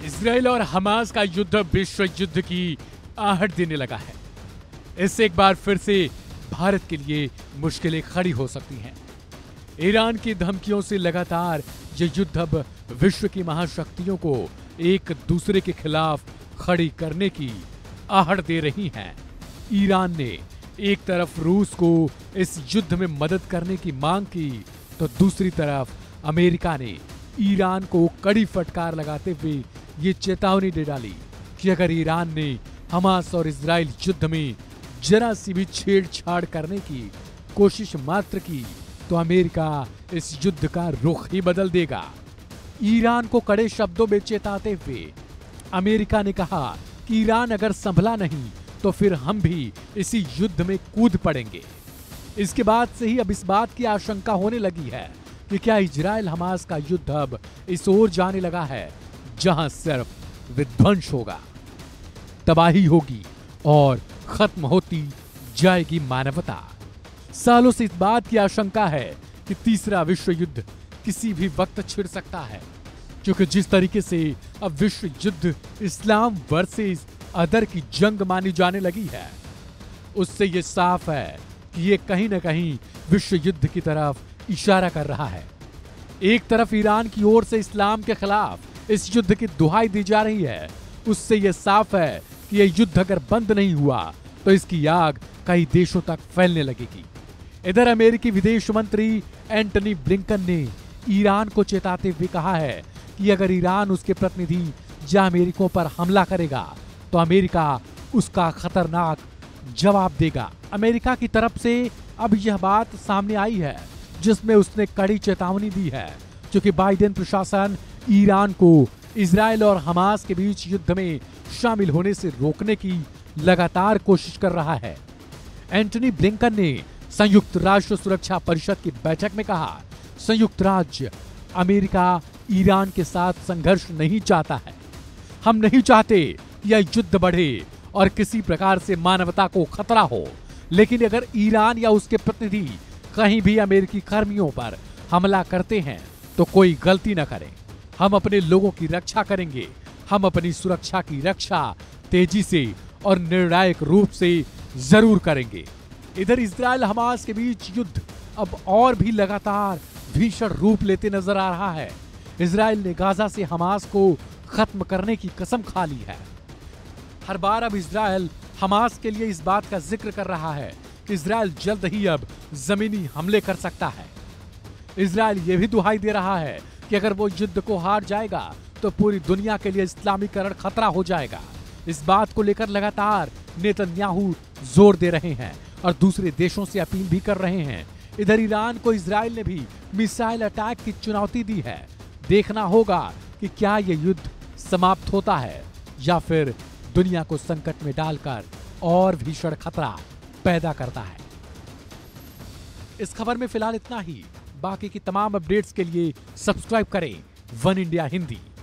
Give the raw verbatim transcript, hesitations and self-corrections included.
Israel और Hamas का युद्ध विश्व युद्ध की आहट देने लगा है। इससे एक बार फिर से भारत के लिए मुश्किलें खड़ी हो सकती हैं। ईरान की धमकियों से लगातार ये युद्ध अब विश्व की महाशक्तियों को एक दूसरे के खिलाफ खड़ी करने की आहट दे रही हैं। ईरान ने एक तरफ रूस को इस युद्ध में मदद करने की मांग की, तो दूसरी तरफ अमेरिका ने ईरान को कड़ी फटकार लगाते हुए ये चेतावनी दे डाली कि अगर ईरान ने हमास और इजराइल युद्ध में जरा सी भी छेड़छाड़ करने की कोशिश मात्र की तो अमेरिका इस युद्ध का रुख ही बदल देगा। ईरान को कड़े शब्दों में चेताते हुए अमेरिका ने कहा कि ईरान अगर संभला नहीं तो फिर हम भी इसी युद्ध में कूद पड़ेंगे। इसके बाद से ही अब इस बात की आशंका होने लगी है कि क्या इजराइल हमास का युद्ध अब इस ओर जाने लगा है जहां सिर्फ विध्वंस होगा, तबाही होगी और खत्म होती जाएगी मानवता। सालों से इस बात की आशंका है कि तीसरा विश्व युद्ध किसी भी वक्त छिड़ सकता है, क्योंकि जिस तरीके से अब विश्व युद्ध इस्लाम वर्सेस अदर की जंग मानी जाने लगी है, उससे ये साफ है कि ये कहीं न कहीं विश्व युद्ध की तरफ इशारा कर रहा है। एक तरफ ईरान की ओर से इस्लाम के खिलाफ इस युद्ध की दुहाई दी जा रही है, उससे यह साफ है कि यह युद्ध अगर बंद नहीं हुआ तो इसकी आग कई देशों तक फैलने लगेगी। इधर अमेरिकी विदेश मंत्री एंटनी ब्लिंकन ने ईरान को चेताते हुए कहा है कि अगर ईरान उसके प्रतिनिधि या अमेरिकों पर हमला करेगा तो अमेरिका उसका खतरनाक जवाब देगा। अमेरिका की तरफ से अब यह बात सामने आई है जिसमें उसने कड़ी चेतावनी दी है, क्योंकि बाइडेन प्रशासन ईरान को इजराइल और हमास के बीच युद्ध में शामिल होने से रोकने की लगातार कोशिश कर रहा है। एंटनी ब्लिंकन ने संयुक्त राष्ट्र सुरक्षा परिषद की बैठक में कहा, संयुक्त राज्य अमेरिका ईरान के साथ संघर्ष नहीं चाहता है। हम नहीं चाहते कि यह युद्ध बढ़े और किसी प्रकार से मानवता को खतरा हो, लेकिन अगर ईरान या उसके प्रतिनिधि कहीं भी अमेरिकी कर्मियों पर हमला करते हैं तो कोई गलती न करें। हम अपने लोगों की रक्षा करेंगे। हम अपनी सुरक्षा की रक्षा तेजी से और निर्णायक रूप से जरूर करेंगे। इधर इजराइल हमास के बीच युद्ध अब और भी लगातार भीषण रूप लेते नजर आ रहा है। इजराइल ने गाजा से हमास को खत्म करने की कसम खा ली है। हर बार अब इजराइल हमास के लिए इस बात का जिक्र कर रहा है कि इजराइल जल्द ही अब जमीनी हमले कर सकता है। इजराइल ये भी दुहाई दे रहा है कि अगर वो युद्ध को हार जाएगा तो पूरी दुनिया के लिए इस्लामीकरण खतरा हो जाएगा। इस बात को लेकर लगातार नेतन्याहू जोर दे रहे हैं और दूसरे देशों से अपील भी कर रहे हैं। इधर ईरान को इजराइल ने भी मिसाइल अटैक की चुनौती दी है। देखना होगा कि क्या ये युद्ध समाप्त होता है या फिर दुनिया को संकट में डालकर और भीषण खतरा पैदा करता है। इस खबर में फिलहाल इतना ही। बाकी की तमाम अपडेट्स के लिए सब्सक्राइब करें वन इंडिया हिंदी।